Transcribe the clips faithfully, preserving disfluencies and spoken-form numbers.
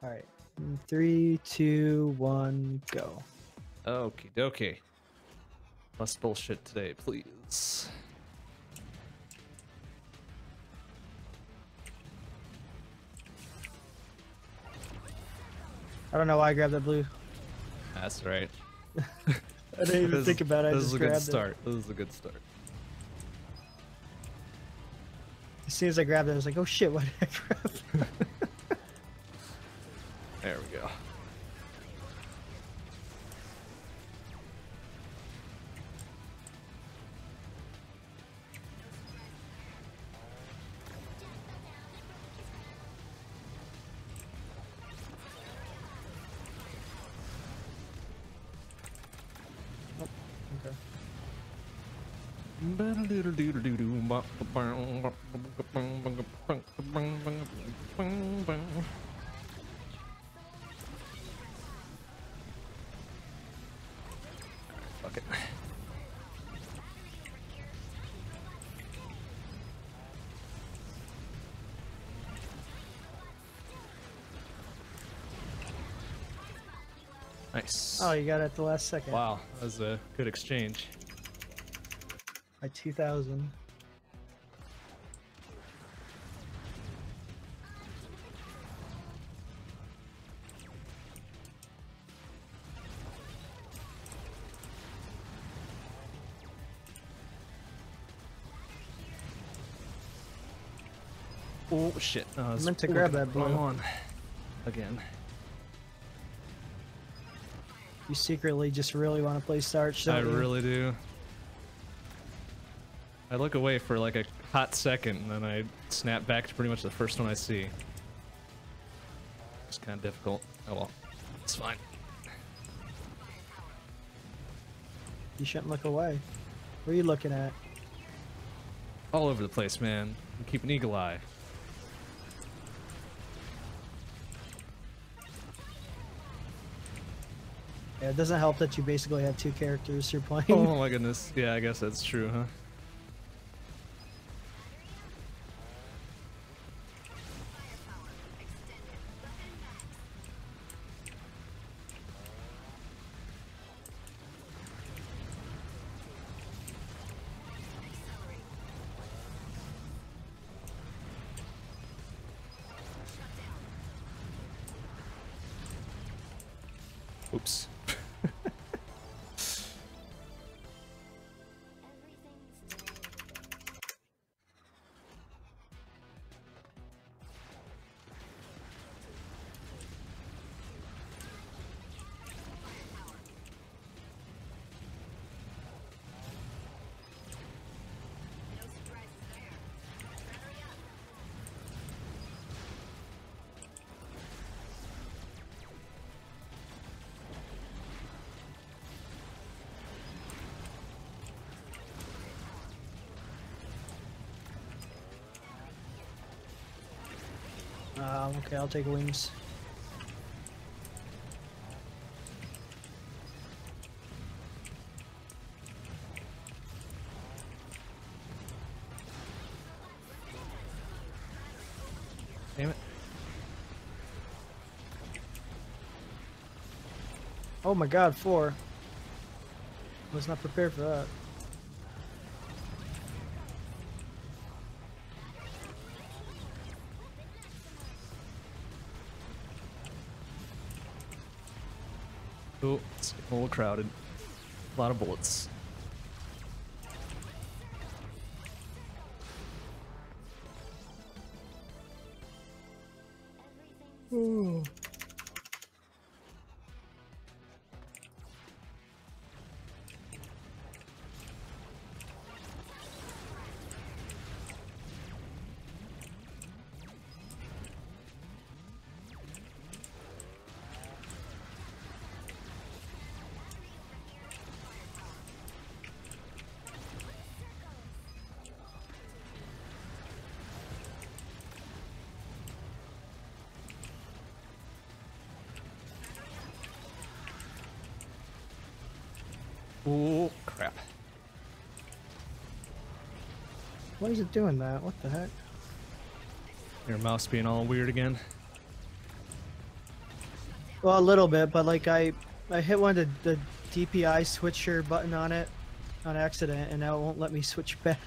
All right. Three, two, one, go. Okie dokie. Less bullshit today, please. I don't know why I grabbed that blue. That's right. I didn't even this, think about it. I this just is a good grabbed start. it. This is a good start. As soon as I grabbed it, I was like, oh shit, what did I grab? There we go. Fuck it. Nice. Oh, you got it at the last second. Wow, that was a good exchange. By two thousand. Oh shit! No, I was meant to grab looking that blue. wrong one again. You secretly just really want to play Starch, don't I you? really do. I look away for like a hot second, and then I snap back to pretty much the first one I see. It's kind of difficult. Oh well, it's fine. You shouldn't look away. What are you looking at? All over the place, man. Keep an eagle eye. Yeah, it doesn't help that you basically have two characters you're playing. Oh my goodness. Yeah, I guess that's true, huh? Oops. Um, okay, I'll take wings. Damn it. Oh my god, four. Was not prepared for that. Oh, it's a little crowded. A lot of bullets. Ooh. Oh, crap. Why is it doing that? What the heck? Your mouse being all weird again. Well, a little bit, but like I, I hit one of the, the D P I switcher button on it on accident, and now it won't let me switch back.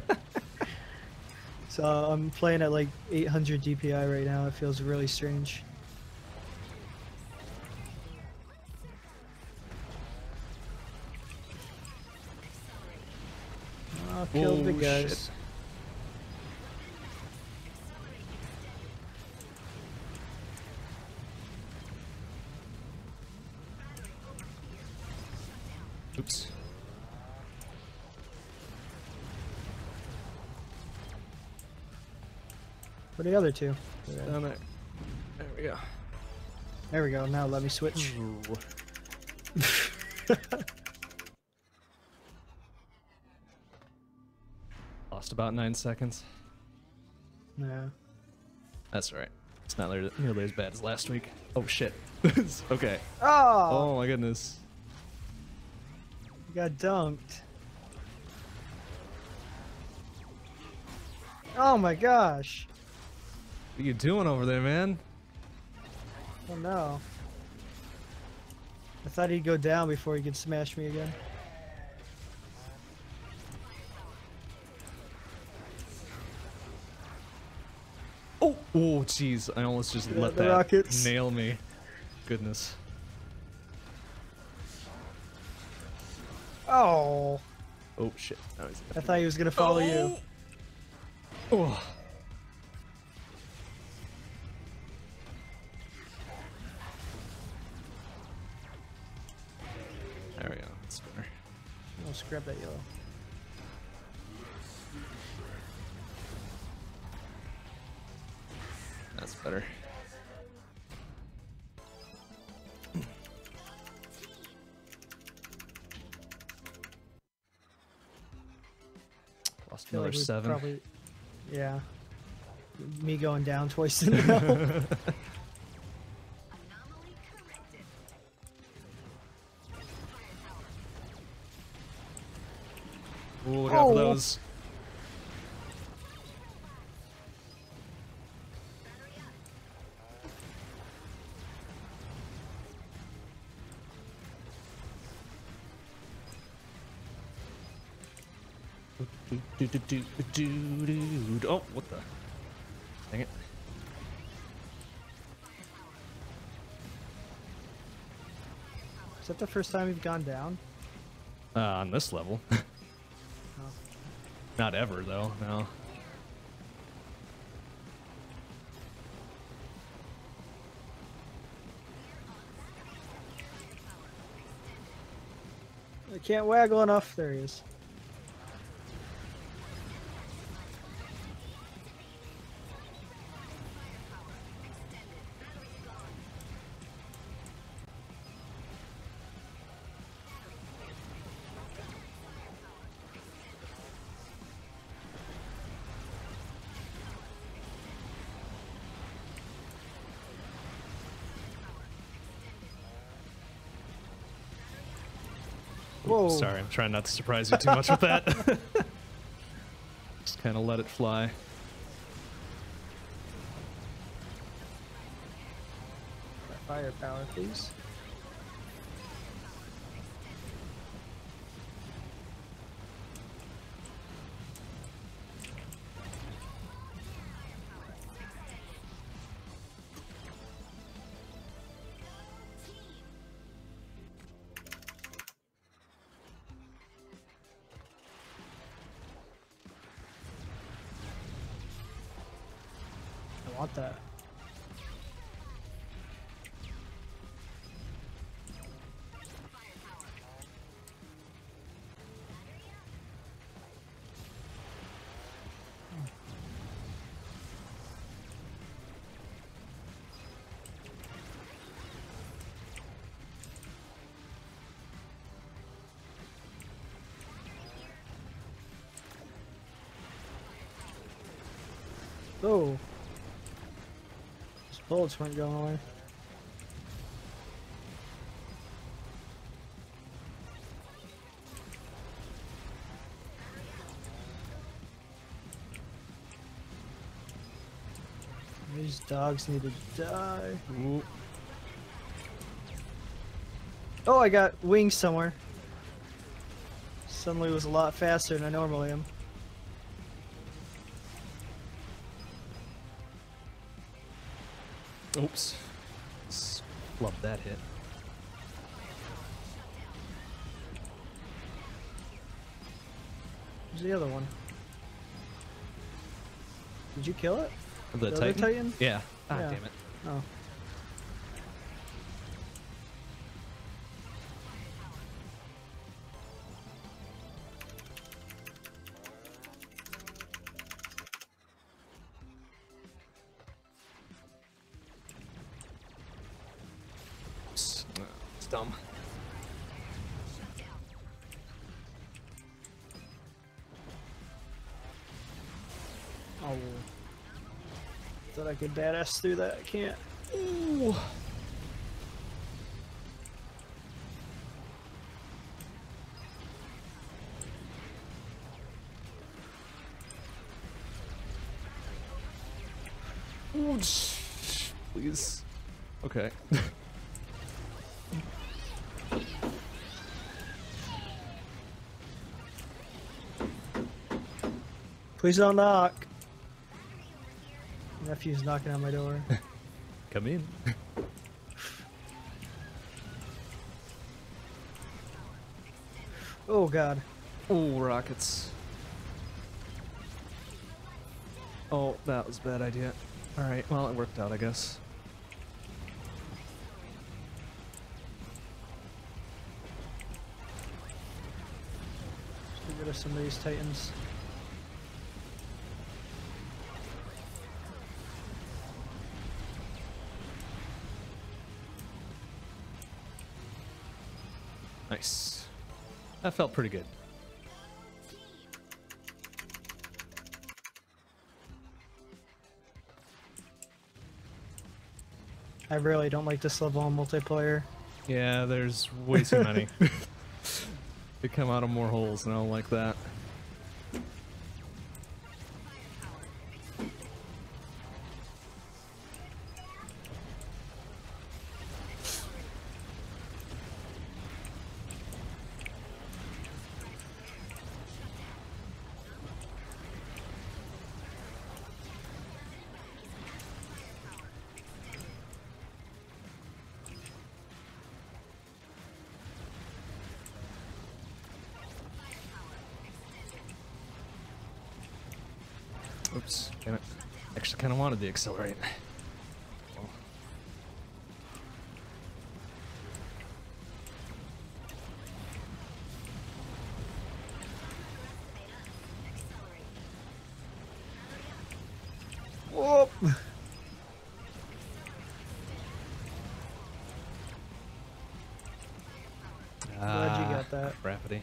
So I'm playing at like eight hundred D P I right now. It feels really strange. Oh, killed the guys. Shit. Oops. Where are the other two? Down there. There we go. There we go. Now let me switch. Lost about nine seconds. Yeah. That's all right. It's not nearly nearly as bad as last week. Oh shit. Okay. Oh! Oh my goodness. You got dunked. Oh my gosh. What are you doing over there, man? Oh no. I thought he'd go down before he could smash me again. Oh, oh, jeez! I almost just Yeah, let the that rockets. nail me. Goodness. Oh! Oh shit! Now he's I thought he was gonna follow oh. you. Oh. There we go. That's better. I'll scrap that yellow. That's better. Lost Feel another like we seven. Probably, yeah. Me going down twice in a row. Ooh, look out for Oh. those. Do, do, do, do, do, do, do. Oh, what the? Dang it. Is that the first time you've gone down? Uh, on this level. Oh. Not ever, though, no. I can't waggle enough. There he is. Whoa. Sorry, I'm trying not to surprise you too much with that. Just kind of let it fly. Firepower, please. I want that. Oh. Those bullets weren't going away. These dogs need to die. Ooh. Oh, I got wings somewhere. Suddenly was a lot faster than I normally am. Oops. Love that hit. Where's the other one? Did you kill it? The, the Titan? other Titan? Yeah. Ah, Yeah. damn it. Oh. It's, it's dumb. Oh. Thought I could badass through that. I can't. Ooh. Ooh, please. Okay. Please don't knock. Nephew's knocking on my door. Come in. Oh god. Oh, rockets. Oh, that was a bad idea. Alright, well, it worked out, I guess. Let's get rid of some of these Titans. Nice. That felt pretty good. I really don't like this level on multiplayer. Yeah, there's way too many. They come out of more holes, and I don't like that. Oops, damn it. Actually kind of wanted the accelerate. Well. Whoop! Glad you got that. Rapidity.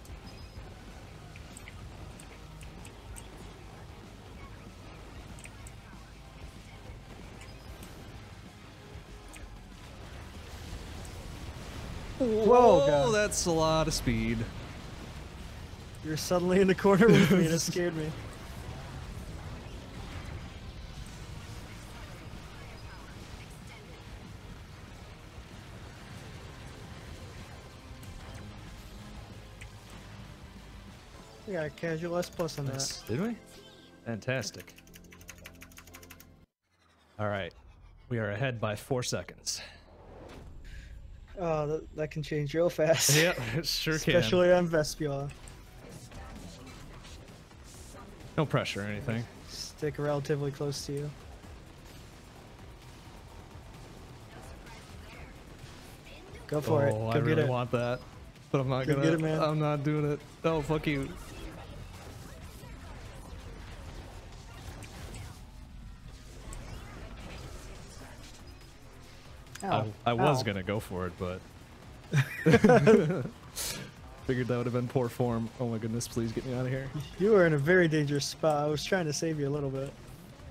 Whoa, God. That's a lot of speed. You're suddenly in the corner with me and it scared me. We got a casual S plus on Nice. that. Did we? Fantastic. Alright. We are ahead by four seconds. Oh, that, that can change real fast. Yeah, it sure can. Especially on Vespula. No pressure or anything. Stick relatively close to you. Go for it. Oh, Go I get really it. want that. But I'm not Go gonna. get it, man. I'm not doing it. Oh, fuck you. Ow. I, I was Ow. gonna go for it, but figured that would have been poor form. Oh my goodness, please get me out of here. You were in a very dangerous spot. I was trying to save you a little bit.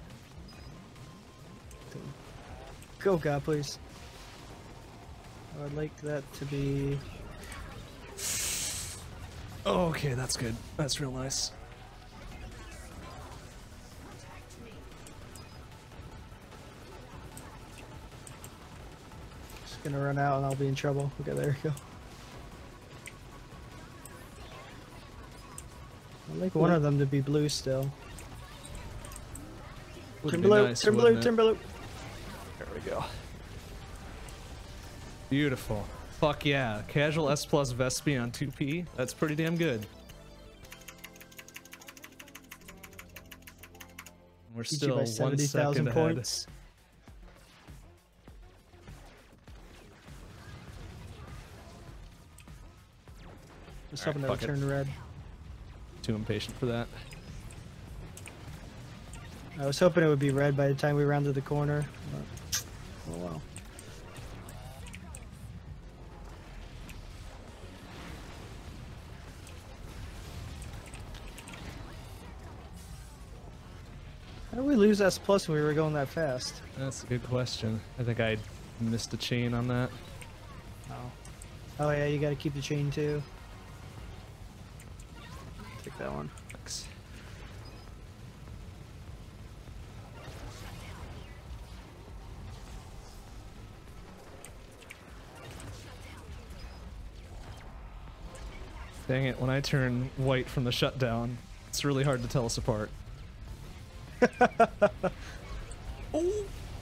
Go, God, please. I would like that to be... Oh, okay, that's good. That's real nice. gonna run out and I'll be in trouble. Okay, there we go. I'd like one of them to be blue still. Wouldn't Timber be blue, nice, timber wouldn't blue, it? timber blue. There we go. Beautiful. Fuck yeah. Casual S plus Vespy on two P. That's pretty damn good. We're Beat you still by one seventy second thousand ahead. points. Just All right, hoping that fuck would it. turn red. Too impatient for that. I was hoping it would be red by the time we rounded the corner. But, oh well. How did we lose S plus when we were going that fast? That's a good question. I think I missed a chain on that. Oh. Oh yeah, you gotta keep the chain too. Take that one. Thanks. Dang it, when I turn white from the shutdown, it's really hard to tell us apart. Oh!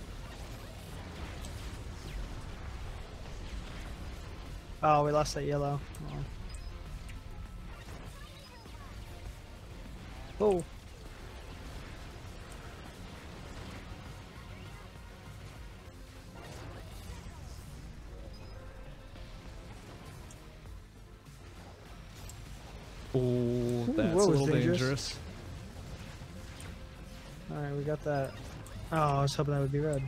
Oh, we lost that yellow. Oh. Oh. Oh, that's what a was little dangerous? dangerous. Alright, we got that. Oh, I was hoping that would be red.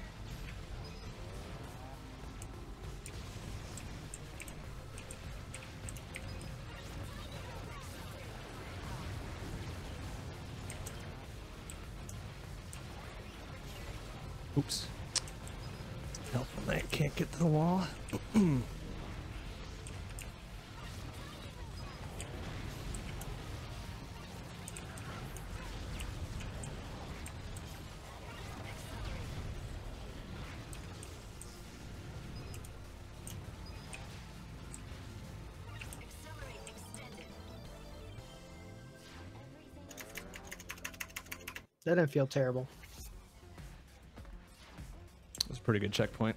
Oops. Help when I can't get to the wall. That didn't feel terrible. It was a pretty good checkpoint.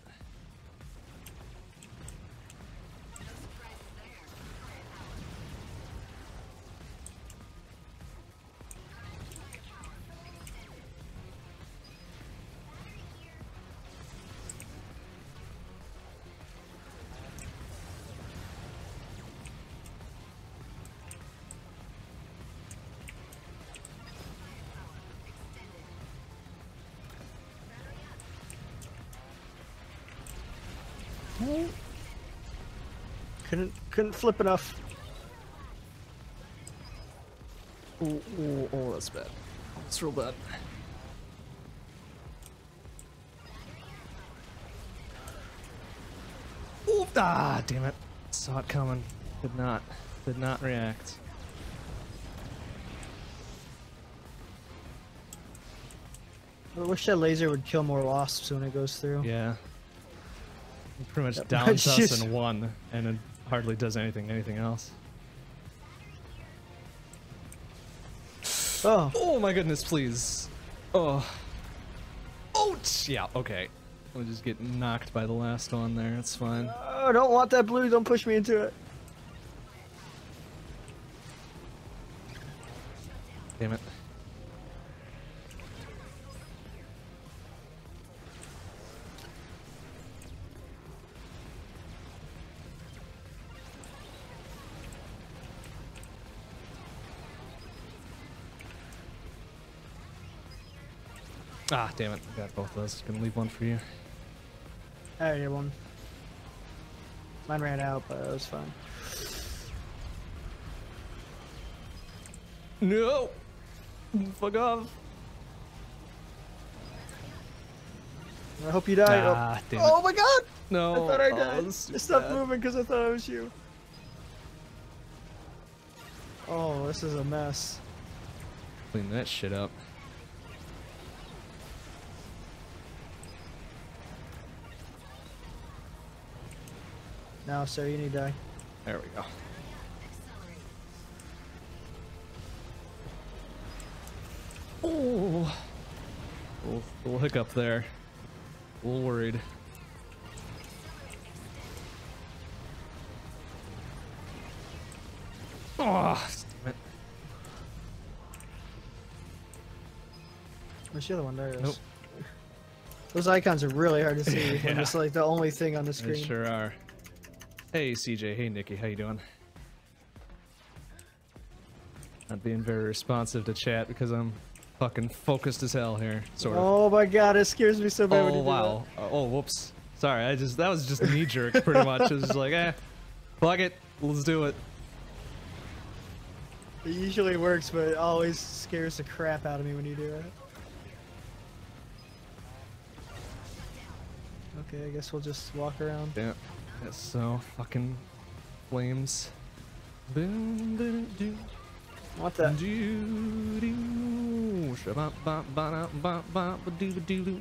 Couldn't couldn't flip enough. Oh, oh, oh, that's bad. That's real bad. Oh, ah, damn it. Saw it coming. Did not. Did not react. I wish that laser would kill more wasps when it goes through. Yeah. It pretty much That downs much us just- in one, and it hardly does anything, anything else. Oh, Oh my goodness, please. Oh. Oh, yeah, okay. We'll just get knocked by the last one there. It's fine. oh, I don't want that blue. Don't push me into it. Damn it. Ah, damn it. I got both those. Gonna leave one for you. I already had one. Mine ran out, but it was fine. No! Fuck off. I hope you die. Ah, oh. damn oh it. my god! No. I thought I Oh, died. this is I stopped bad. moving because I thought it was you. Oh, this is a mess. Clean that shit up. No, sir, you need to die. There we go. Oh, little, little hiccup there. A little worried. Oh, damn it. Where's the other one? There it is. Nope. Those icons are really hard to see. Yeah. When it's like the only thing on the They screen. sure are. Hey, C J. Hey, Nikki. How you doing? Not being very responsive to chat because I'm fucking focused as hell here. Sort of. Oh my god, it scares me so bad when Oh you do wow. Uh, oh whoops. Sorry, I just that was just knee jerk pretty much. It was just like, eh, fuck it, let's do it. that. It usually works, but it always scares the crap out of me when you do it. Okay, I guess we'll just walk around. Yeah. Yeah, so fucking flames. Boom, boom, boom. I want that. Do, do, shabba, ba, ba, da, ba, ba, ba, do, do, do.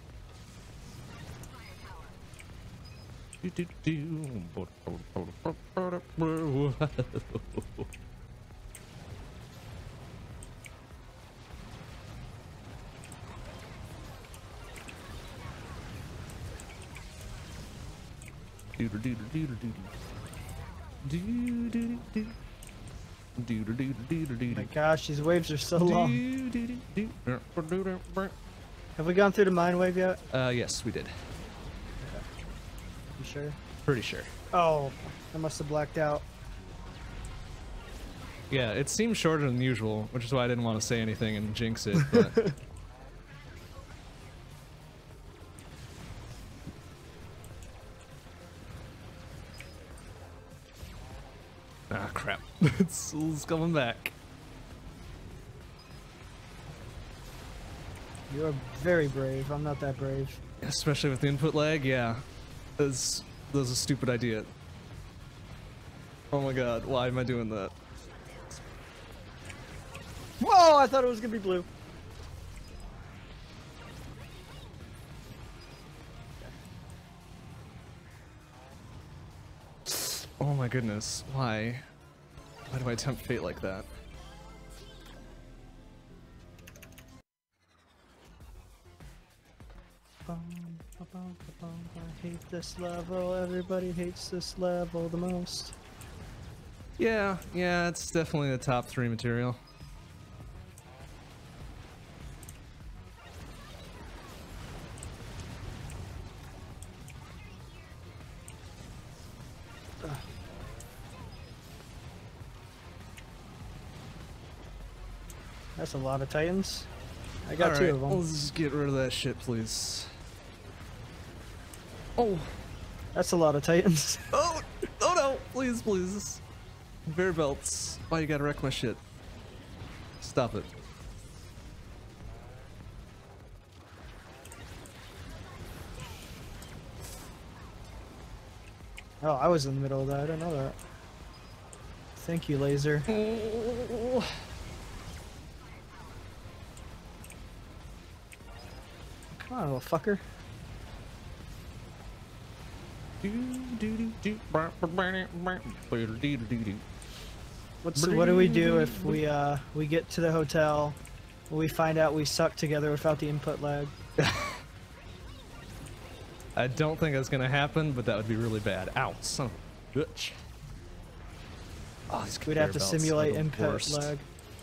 Do, do, do. Bo, bo, bo, bo, bo, bo, bo. Do, do, do, do, do, do. Do, do, do, do. Do, do, do, do, do, do. Oh my gosh, these waves are so long. Do, do, do, do. Have we gone through the mine wave yet? Uh, yes, we did. You sure? Pretty sure. Oh, I must have blacked out. Yeah, it seems shorter than usual, which is why I didn't want to say anything and jinx it, but... Ah, crap. it's, it's coming back. You're very brave. I'm not that brave. Especially with the input lag, yeah. That's, that's a stupid idea. Oh my god, why am I doing that? Whoa, I thought it was gonna be blue. Oh my goodness, why? Why do I tempt fate like that? I hate this level. Everybody hates this level the most. Yeah, yeah, it's definitely the top three material. That's a lot of titans. I got All two right, of them. let's just get rid of that shit, please. Oh, That's a lot of titans. oh, oh no! Please, please. Bear belts. Why you gotta wreck my shit? Stop it. Oh, I was in the middle of that. I didn't know that. Thank you, laser. Oh. Come on, little fucker. What's what do we do if we uh we get to the hotel, we find out we suck together without the input lag? I don't think that's gonna happen, but that would be really bad. Ow, son of a bitch. Oh, these We'd have to conveyor belts simulate are the input worst. lag.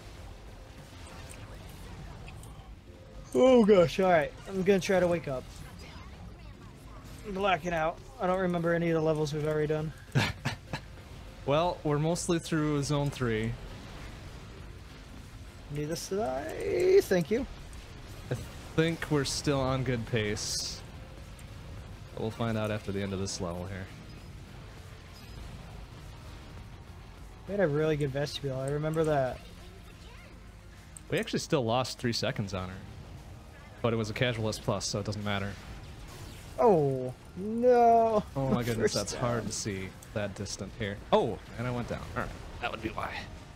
Oh gosh, alright. I'm gonna try to wake up. I'm blacking out. I don't remember any of the levels we've already done. Well, we're mostly through zone three. Need this to die. Thank you. I think we're still on good pace. But we'll find out after the end of this level here. We had a really good vestibule. I remember that. We actually still lost three seconds on her. But it was a casual S plus, so it doesn't matter. Oh no! Oh my goodness, First that's down. hard to see that distant here. Oh, and I went down. Alright, that would be why.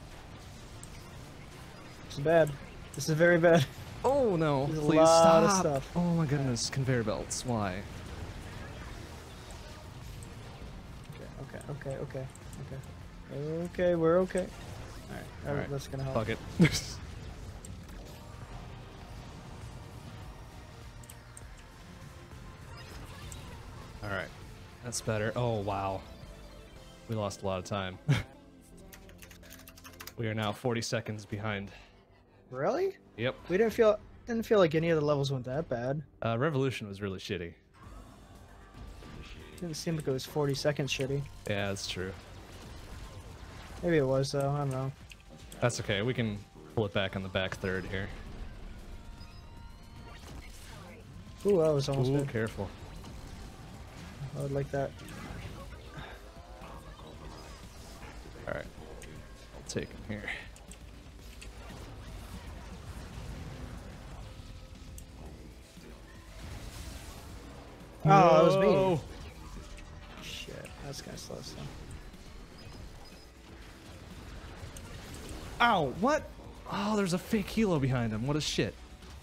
This is bad. This is very bad. Oh no, There's a please lot of stop. stuff. Oh my goodness, conveyor belts, why? Okay, okay, okay, okay. Okay, we're okay. Alright, All right. that's gonna help. Fuck it. Alright. That's better. Oh, wow. We lost a lot of time. We are now forty seconds behind. Really? Yep. We didn't feel didn't feel like any of the levels went that bad. Uh, Revolution was really shitty. Didn't seem like it was forty seconds shitty. Yeah, that's true. Maybe it was though, I don't know. That's okay. We can pull it back on the back third here. Ooh, that was almost Ooh, good. careful. I would like that. Alright. I'll take him here. Oh, that was me. No. Shit, that's gonna slow us down. Ow, what? Oh, there's a fake helo behind him. What a shit.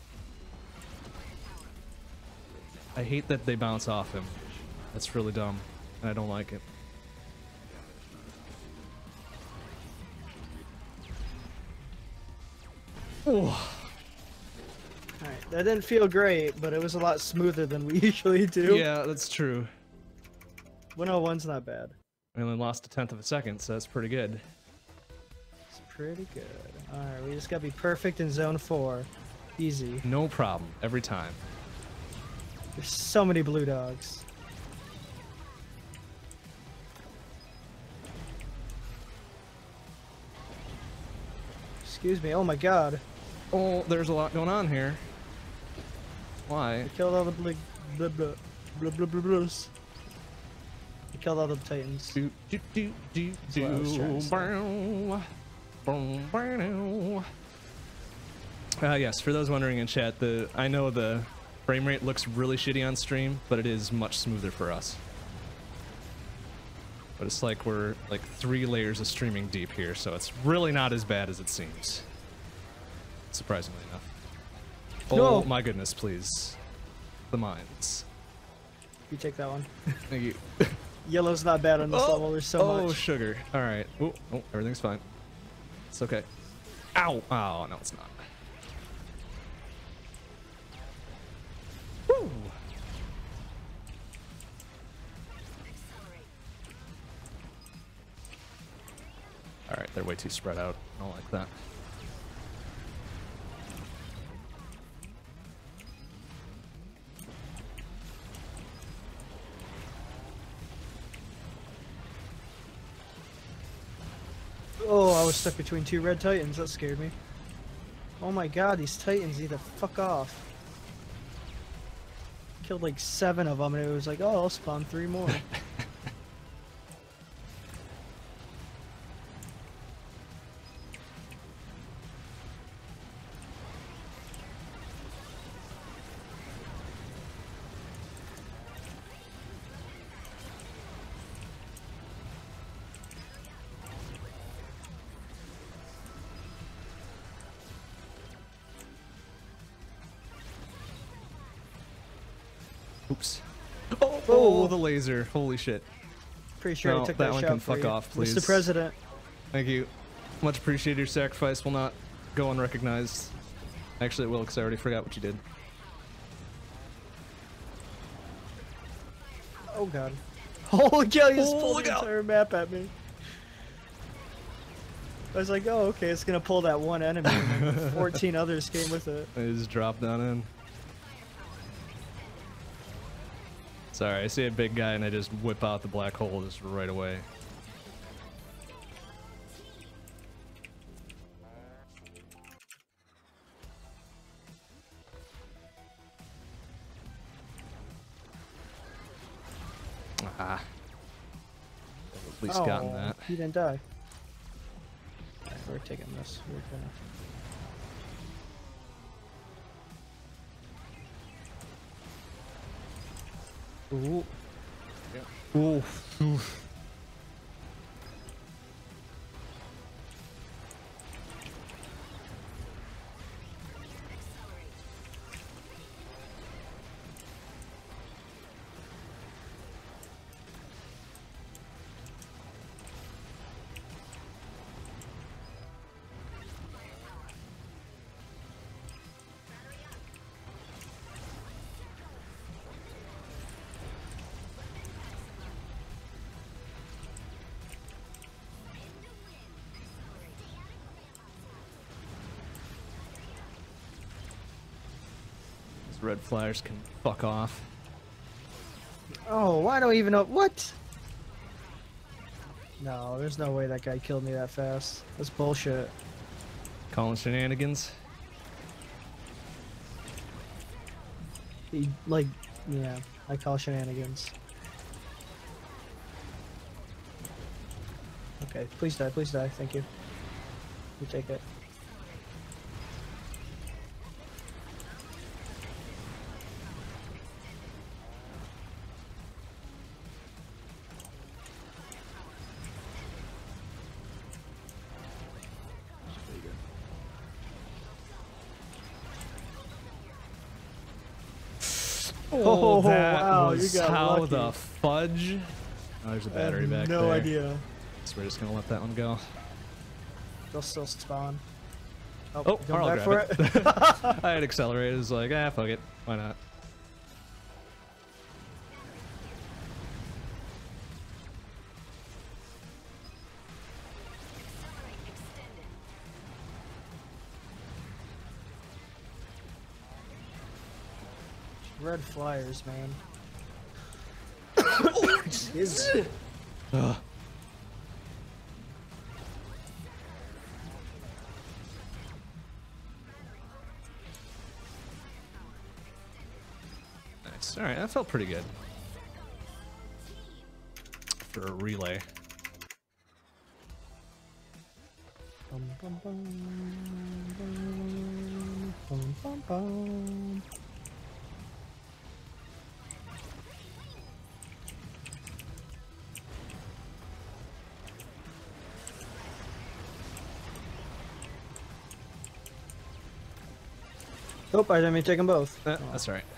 I hate that they bounce off him. That's really dumb, and I don't like it. Oh. Alright, that didn't feel great, but it was a lot smoother than we usually do. Yeah, that's true. one oh one's not bad. We only lost a tenth of a second, so that's pretty good. It's pretty good. Alright, we just gotta be perfect in zone four. Easy. No problem, every time. There's so many blue dogs. Excuse me, oh my god. Oh, there's a lot going on here. Why? We killed all the blah blah blah blah blah blah blues. We killed all the titans. Do do do do That's what I was trying to do. say. Bow, bow, bow. Uh, yes, for those wondering in chat, the I know the frame rate looks really shitty on stream, but it is much smoother for us. But it's like we're like three layers of streaming deep here, so it's really not as bad as it seems. Surprisingly enough. No. Oh my goodness, please. The mines. You take that one. Thank you. Yellow's not bad on this Oh, level, there's so oh, much. sugar. Alright. Oh, oh, everything's fine. It's okay. Ow! Oh, no, it's not. Woo! Alright, they're way too spread out. I don't like that. Oh, I was stuck between two red titans, that scared me. Oh my god, these titans need to fuck off. Killed like seven of them and it was like, oh, I'll spawn three more. Oops. Oh, oh, Oh. the laser. Holy shit. Pretty sure No, I took that that, one shot can for fuck you. off, please. Mister President. Thank you. Much appreciated. Your sacrifice will not go unrecognized. Actually, it will, because I already forgot what you did. Oh god. Holy cow, you just Oh, pulled look the out. entire map at me. I was like, oh, okay, it's gonna pull that one enemy, and then fourteen others came with it. I just dropped down in. Sorry, I see a big guy and I just whip out the black hole just right away. Ah. At least oh, gotten that. He didn't die. Alright, we're taking this. We're gonna... Ooh. Yeah. Oof. Oof. These red flyers can fuck off. Oh, I don't even know what. No, there's no way that guy killed me that fast. That's bullshit. Calling shenanigans. He, like, yeah, I call shenanigans. Okay, please die, please die. Thank you. You take it. Oh, that wow, was you got how lucky. the fudge. Oh, there's a battery I have back no there. idea. So we're just gonna let that one go. They'll still spawn. Oh, Oh, going I'll back grab for it. it. I had accelerated. It was like, ah, fuck it. Why not? Red flyers, man. His... Ugh. Nice. All right, that felt pretty good for a relay. Bum, bum, bum, bum, bum, bum. Oh, I didn't mean to take them both. Uh, Oh. That's all right.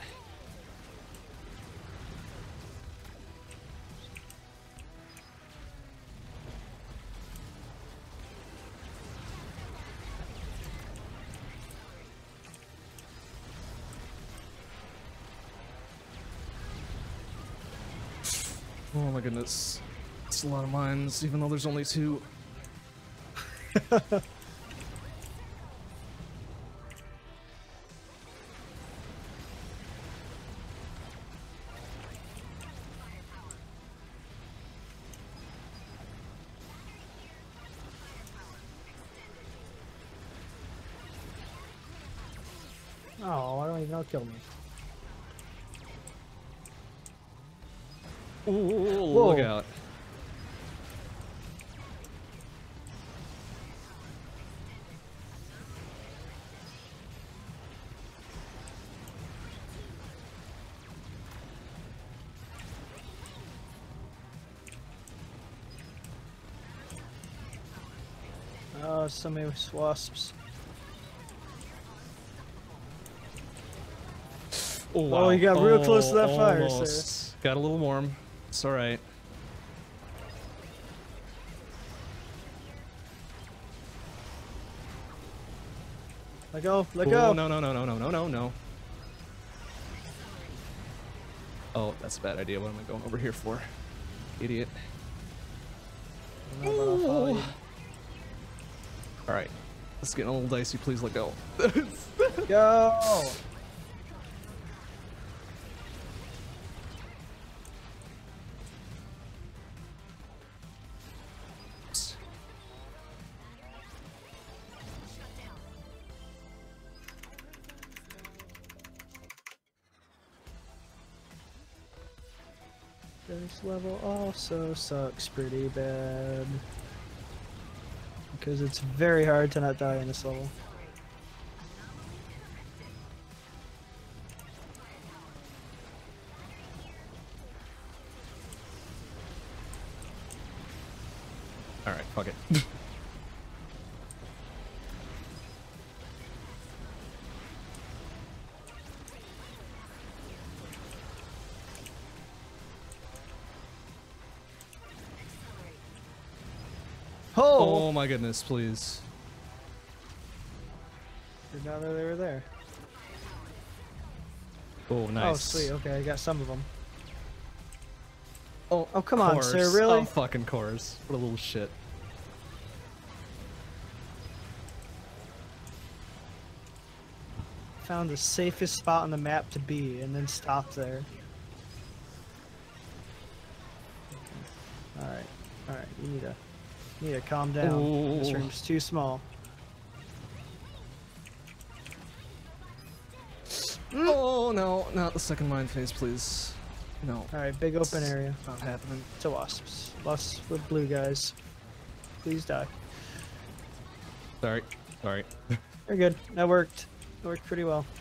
Oh my goodness. It's a lot of mines, even though there's only two. Oh, I don't even know it killed me. Ooh, Whoa. look out. Oh, so many wasps. Oh, wow. Oh, you got real close to that fire, sir. Almost. Got a little warm. It's all right. Let go, let Oh, go. no, no, no, no, no, no, no, no. Oh, that's a bad idea. What am I going over here for? Idiot. I don't know, but I'll follow you. All right. It's getting a little dicey. Please let go. Go! This level also sucks pretty bad. Because it's very hard to not die in this level. All right, fuck it. Oh! Oh my goodness, please. You're down there, they were there. Oh, nice. Oh, sweet. Okay, I got some of them. Oh, Oh, come on, course. sir, really? Oh, fucking course. What a little shit. found the safest spot on the map to be and then stopped there. Alright, alright, you need to, you need to calm down. Ooh. This room's too small. Oh no, not the second mine phase, please. No. Alright, big open area. Not happening. It's a wasps. Wasps with blue guys. Please die. Sorry. Sorry. You're good. That worked. That worked pretty well.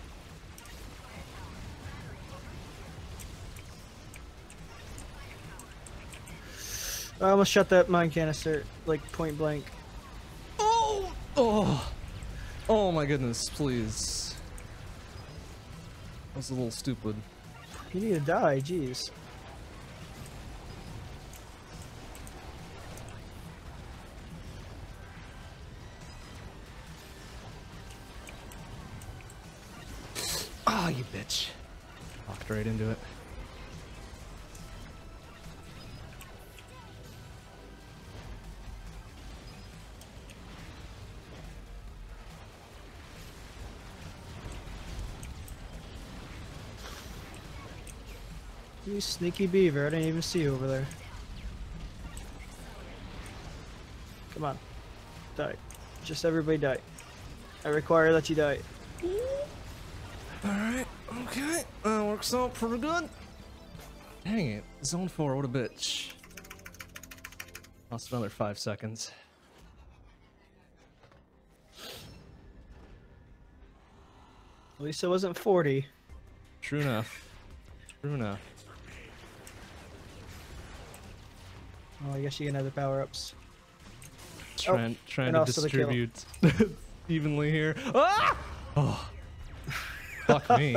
I almost shut that mine canister, like, point blank. Oh! Oh! Oh my goodness, please. That was a little stupid. You need to die, jeez. Ah, oh, you bitch. Walked right into it. You sneaky beaver, I didn't even see you over there. Come on. Die. Just everybody die. I require that you die. Alright, okay. That works out pretty good. Dang it. Zone four, what a bitch. Lost another five seconds. At least it wasn't forty. True enough. True enough. Oh, I guess you can have the power-ups. Trying, oh, trying and to also the kill. distribute evenly here. Ah! Oh. Fuck me.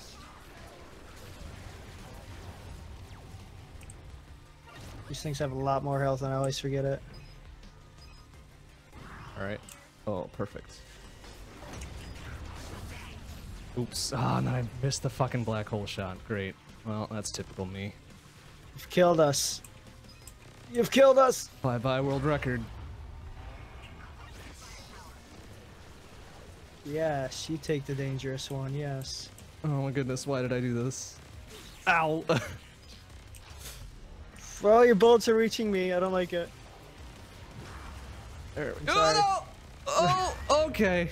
These things have a lot more health and I always forget it. Alright. Oh, perfect. Oops. Ah, no, I missed the fucking black hole shot. Great. Well, that's typical me. You've killed us. You've killed us! Bye bye, world record. Yes, you take the dangerous one, yes. Oh my goodness, why did I do this? Ow! Well, your bullets are reaching me. I don't like it. There we I'm sorry. Oh, oh, okay.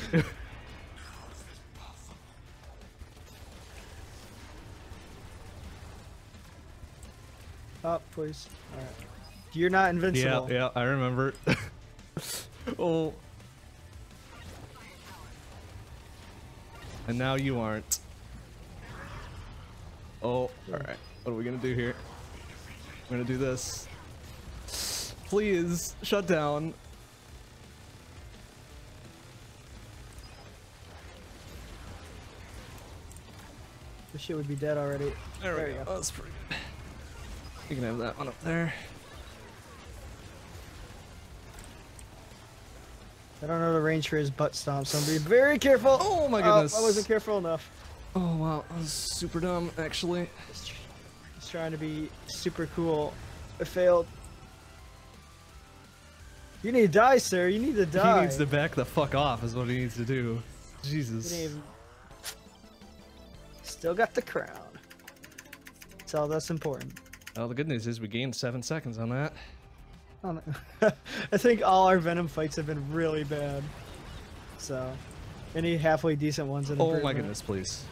Up, please. Alright. You're not invincible. Yeah, yeah, I remember. Oh. And now you aren't. Oh, alright. What are we gonna do here? I'm gonna do this. Please, shut down. This shit would be dead already. There, There we you go. go. That's pretty good. You can have that one up there. I don't know the range for his butt stomp, so I'm being very careful. Oh my goodness. Oh, I wasn't careful enough. Oh wow, that was super dumb, actually. Just, just trying to be super cool. I failed. You need to die, sir. You need to die. He needs to back the fuck off is what he needs to do. Jesus. You didn't even... Still got the crown. That's all that's important. Well, the good news is we gained seven seconds on that. Oh, no. I think all our Venom fights have been really bad. So, any halfway decent ones in Oh my improvement. goodness, please.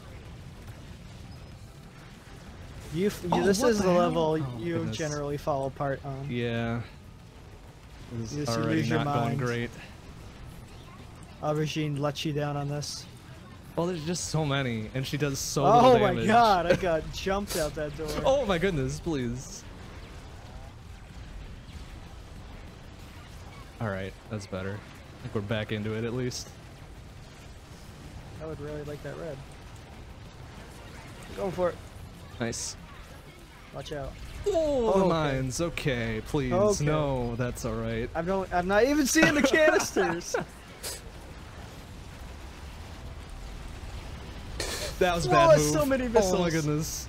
You, you Oh, this what is the the, hell? level Oh, you goodness. generally fall apart on. Yeah. This is Yes, you already lose your not going mind. great. Aubergine lets you down on this. Well, there's just so many, and she does so Oh little my damage. god, I got jumped out that door. Oh my goodness, please. Alright, that's better. I think we're back into it at least. I would really like that red. Going for it. Nice. Watch out. Oh, Oh, the okay. mines. Okay, please. Okay. No, that's alright. I'm not. I'm not even seeing the canisters. That was a Whoa, bad move. so many Oh my missiles. goodness.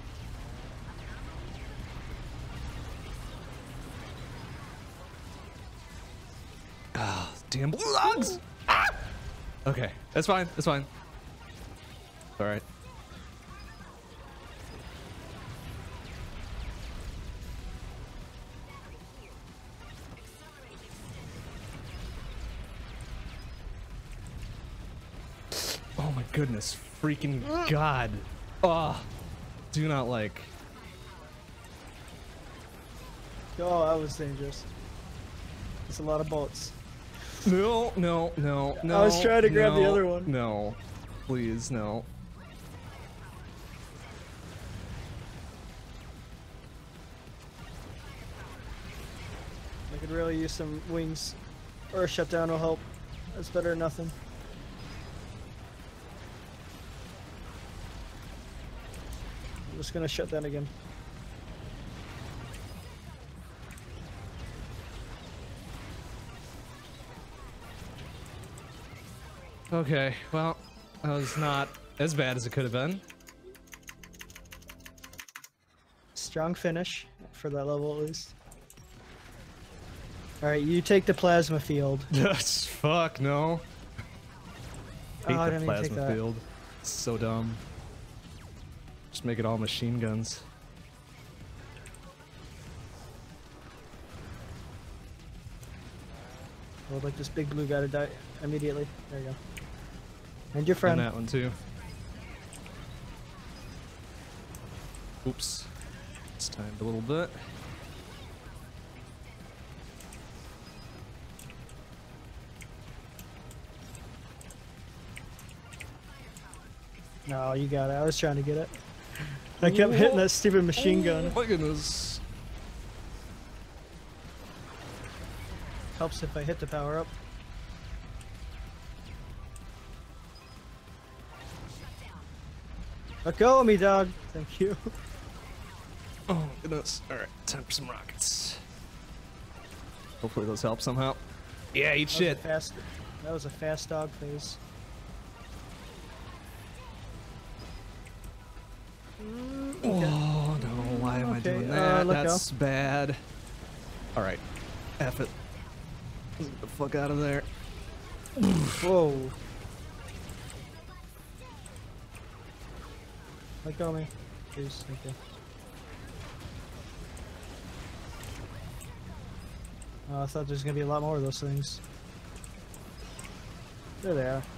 Ah, damn blue logs! Ah! Okay, that's fine. That's fine. All right. Oh my goodness, freaking God. Oh, do not like. Oh, that was dangerous. It's a lot of bullets. No, no, no, no. I was trying to grab no, the other one. No, please, no. I could really use some wings, or a shutdown will help. That's better than nothing. I'm just gonna shut down again. Okay, well, that was not as bad as it could have been. Strong finish for that level at least. Alright, you take the plasma field. Yes, fuck, no. Hate Oh, I the didn't even take plasma that. field. It's so dumb. Just make it all machine guns. I would like this big blue guy to die immediately. There you go. And your friend. And that one too. Oops. It's timed a little bit. No, you got it. I was trying to get it. I kept hitting that stupid machine gun. Oh my goodness. Helps if I hit the power up. Let go of me, dog. Thank you. Oh my goodness. Alright, time for some rockets. Hopefully those help somehow. Yeah, eat That shit. was a fast, that was a fast dog phase. Mm, okay. Oh no, why am I Okay, doing uh, that? let That's bad. Alright. F it. Get the fuck out of there. Whoa. Let go of me. Please, thank you. Oh, I thought there was gonna be a lot more of those things. There they are.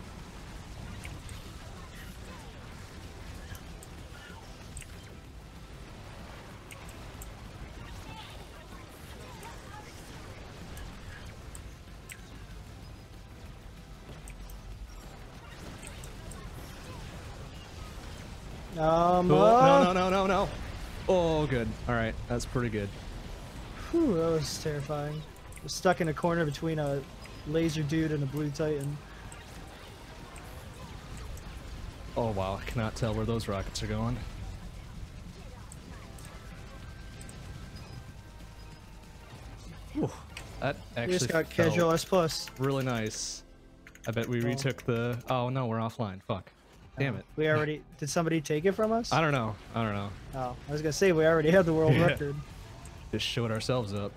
Um, Oh, uh, no, no, no, no, no. Oh, good. Alright, that's pretty good. Whew, that was terrifying. I was stuck in a corner between a laser dude and a blue titan. Oh wow, I cannot tell where those rockets are going. Whew, that We actually just got felt casual S plus. really nice. I bet we Oh. retook the... Oh no, we're offline. Fuck. Damn it. We already did. Somebody take it from us? I don't know. I don't know. Oh, I was gonna say we already had the world Yeah. record. Just showed ourselves up.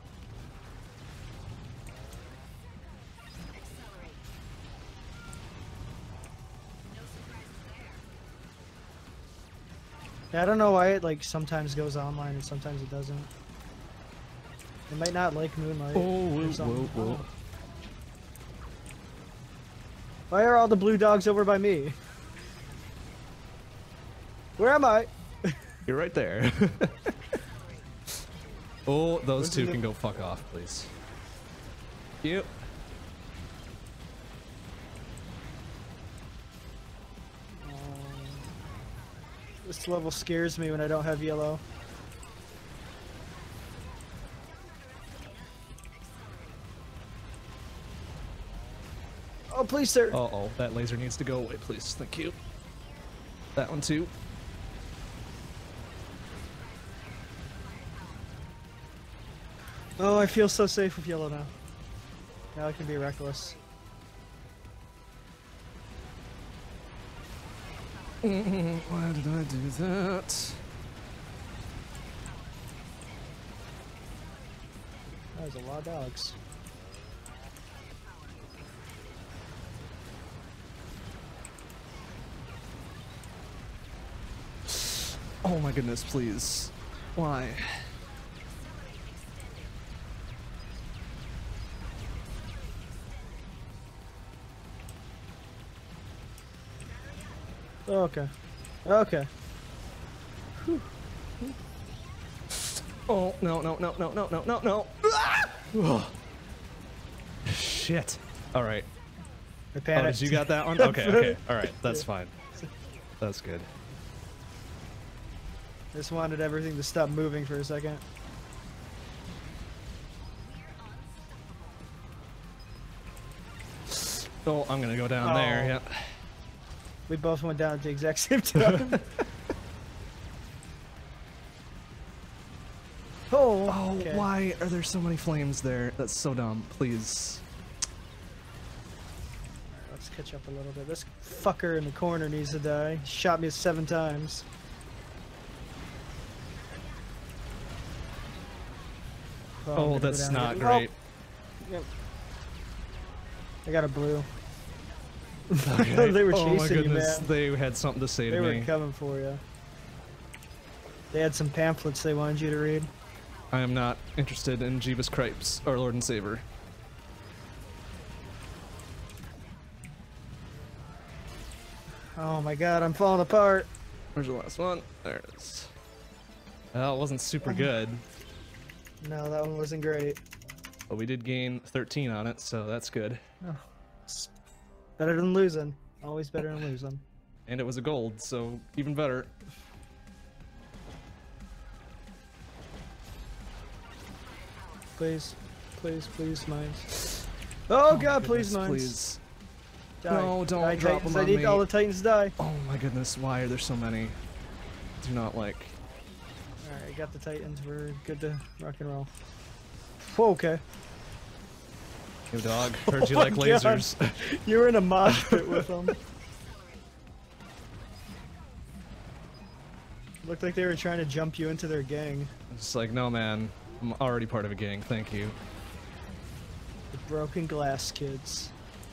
Yeah, I don't know why it like sometimes goes online and sometimes it doesn't. It might not like Moonlight. Oh, or whoa, something. whoa, whoa. Why are all the blue dogs over by me? Where am I? You're right there. Oh, those Where's two the- can go fuck off, please. Yep. Um, this level scares me when I don't have yellow. Oh, please, sir. Uh oh, that laser needs to go away, please. Thank you. That one too. Oh, I feel so safe with yellow now. Now I can be reckless. Why did I do that? That was a lot of dogs. Oh my goodness, please. Why? Okay. Okay. Whew. Oh, no, no, no, no, no, no, no, no. Ah! Shit. All right. I panicked. Oh, you got that one? Okay, okay. All right, that's fine. That's good. Just wanted everything to stop moving for a second. Oh, I'm gonna go down oh. there, yeah. We both went down at the exact same time. oh, oh okay. Why are there so many flames there? That's so dumb. Please. Right, let's catch up a little bit. This fucker in the corner needs to die. He shot me seven times. Oh, oh that's not here. great. Oh. Yep. I got a blue. Okay. They were oh chasing my goodness. you, man. They had something to say they to me. They were coming for you. They had some pamphlets they wanted you to read. I am not interested in Jeebus Cripes, our Lord and Savior. Oh my god, I'm falling apart. Where's the last one? There it is. Well, it wasn't super good. No, that one wasn't great. But we did gain thirteen on it, so that's good. Oh, it's better than losing. Always better than losing. And it was a gold, so even better. Please, please, please, mines. Oh, oh god, please, mines. Please. Die. No, don't die, drop Titans. them on I need me. all the Titans to die. Oh my goodness, why are there so many? Do not like. Alright, got the Titans. We're good to rock and roll. Whoa, okay. Yo, dog. Heard oh you like lasers. You were in a mosh pit with them. Looked like they were trying to jump you into their gang. It's like, no, man. I'm already part of a gang. Thank you. The broken glass kids.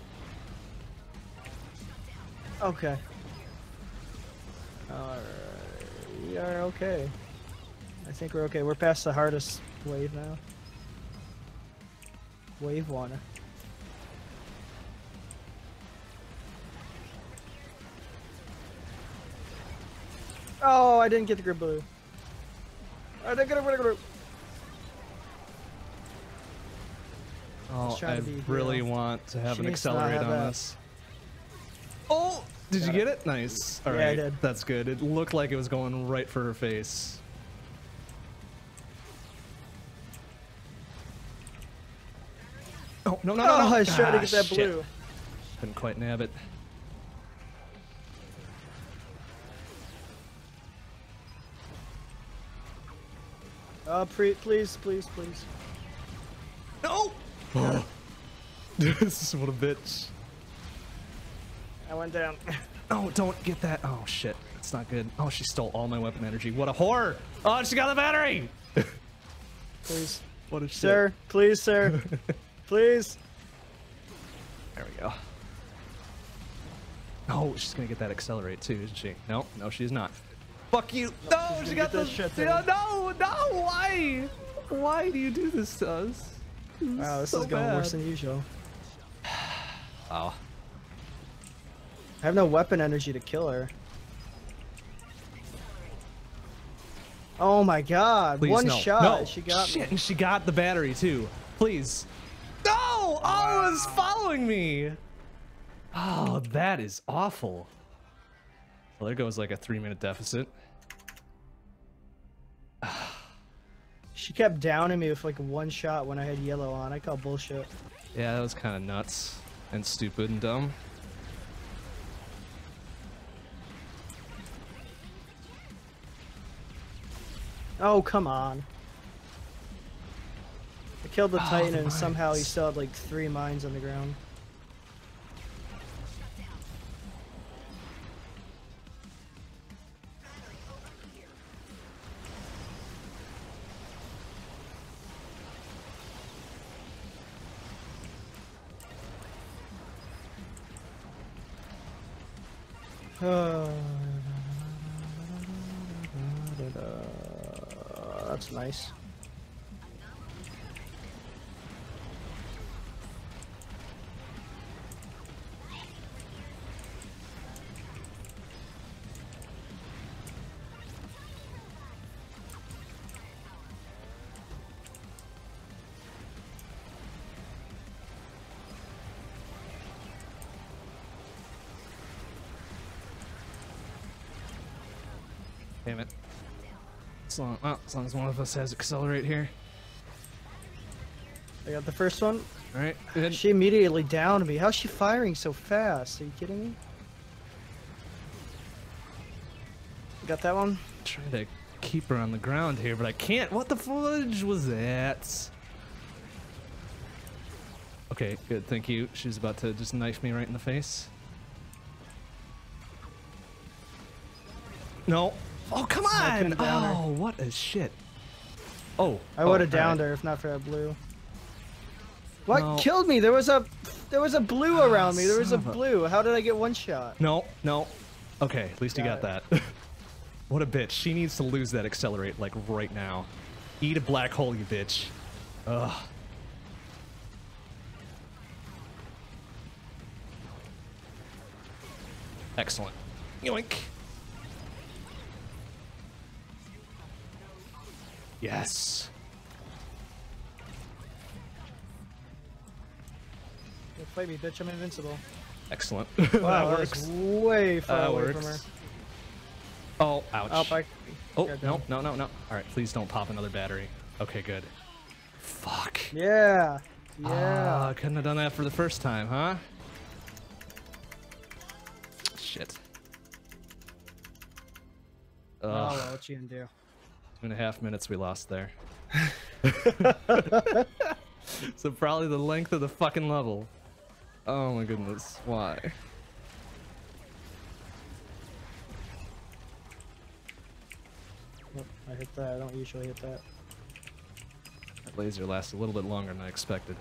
Okay. Alright. We are okay. I think we're okay. We're past the hardest wave now. Wave one. Oh, I didn't get the grip blue. I didn't get a grip blue. Oh, I really real. want to have she an accelerate have on that. this. Oh, did Got you it. get it? Nice. All yeah, right, I did. That's good. It looked like it was going right for her face. Oh, no, no, no, oh, no. I was trying ah, to get that shit. blue. Couldn't quite nab it. Oh, pre please, please, please. No! Oh. This is what a bitch. I went down. Oh, don't get that. Oh, shit. That's not good. Oh, she stole all my weapon energy. What a whore! Oh, she got the battery! Please. What a shit. Sir, please, sir. Please. There we go. Oh, she's gonna get that accelerate too, isn't she? No, no, she's not. Fuck you! No, she got the shit. No, no, no! Why? Why do you do this to us? This wow, this so is going bad. worse than usual. Wow. I have no weapon energy to kill her. Oh my god! Please, One no. shot, no. she got Shit, me. and she got the battery too. Please. No! Wow. Oh, it was following me. Oh, that is awful. Well, there goes like a three-minute deficit. She kept downing me with like one shot when I had yellow on. I call bullshit. Yeah, that was kind of nuts and stupid and dumb. Oh, come on. I killed the oh, Titan the and mines. somehow he still had like three mines on the ground. Uh, that's nice. Damn it. As long, well, as long as one of us has accelerate here. I got the first one. Alright, good. She immediately downed me. How's she firing so fast? Are you kidding me? You got that one? Trying to keep her on the ground here, but I can't. What the fudge was that? Okay, good, thank you. She's about to just knife me right in the face. No. Oh, come on! Oh, what a shit. Oh. I would have oh, downed right. her if not for that blue. What No. killed me? There was a there was a blue Oh, around me. There was a son of a- blue. How did I get one shot? No, no. Okay, at least you got Got that. What a bitch. She needs to lose that accelerate, like, right now. Eat a black hole, you bitch. Ugh. Excellent. Yoink. Yes. Don't fight me, bitch. I'm invincible. Excellent. Wow, that that works. was way far That away works. from her. Oh, ouch. Oh, I, oh, got no, down. no, no, no. All right, please don't pop another battery. Okay, good. Fuck. Yeah. Ah, Yeah. couldn't have done that for the first time, huh? Shit. Oh, Ugh. well, what you gonna do? Two and a half minutes we lost there. So probably the length of the fucking level. Oh my goodness, why? Oh, I hit that. I don't usually hit that. That laser lasts a little bit longer than I expected.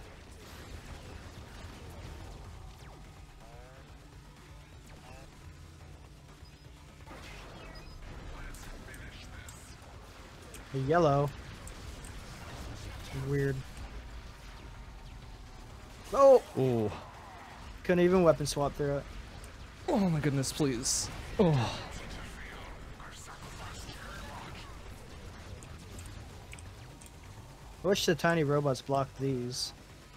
The yellow. Weird. Oh! Oh. Couldn't even weapon swap through it. Oh my goodness, please. Oh. I wish the tiny robots blocked these.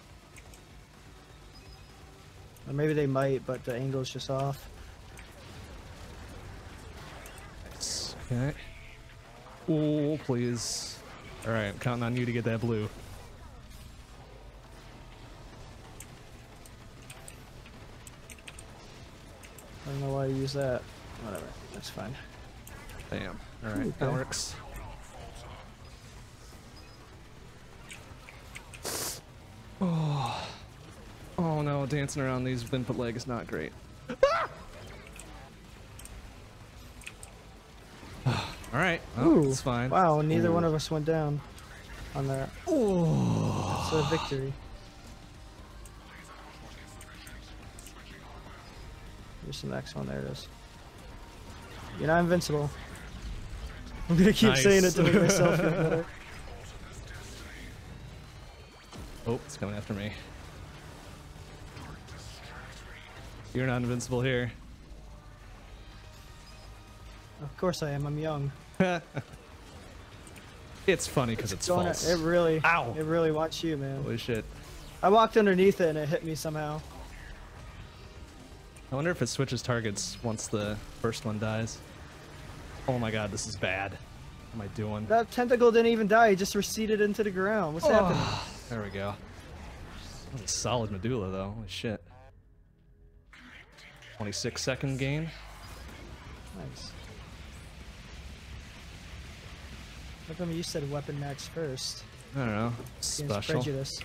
Or maybe they might, but the angle's just off. Nice. Okay. Oh, please. Alright, I'm counting on you to get that blue. I don't know why you use that. Whatever, that's fine. Damn. Alright, Okay. that works. Oh. Oh no, dancing around these input leg is not great. Alright, oh, it's fine. Wow, neither Ooh. one of us went down on that. Oh. That's a victory. Here's the next one. There it is. You're not invincible. I'm gonna keep Nice. saying it to make myself feel better. Oh, it's coming after me. You're not invincible here. Of course I am. I'm young. It's funny because it's, Going false. It really, Ow. it really wants you, man. Holy shit. I walked underneath it and it hit me somehow. I wonder if it switches targets once the first one dies. Oh my god, this is bad. What am I doing? That tentacle didn't even die. It just receded into the ground. What's happening? Oh, there we go. That was a solid medulla though. Holy shit. twenty-six second game. Nice. How come you said weapon max first? I don't know. Against Special. prejudice.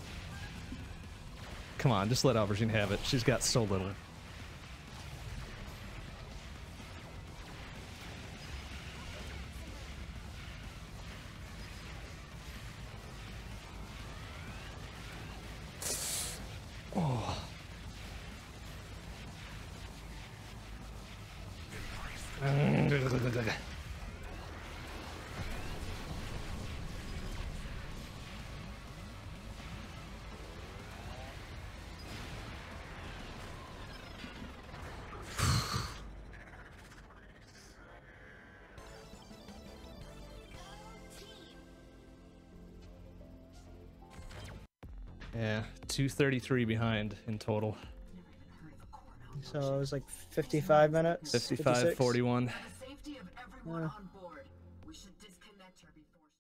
Come on, just let Aubergine have it. She's got so little. Oh. Yeah, two thirty-three behind in total. So it was like fifty-five minutes. fifty-five, fifty-six? forty-one. Yeah.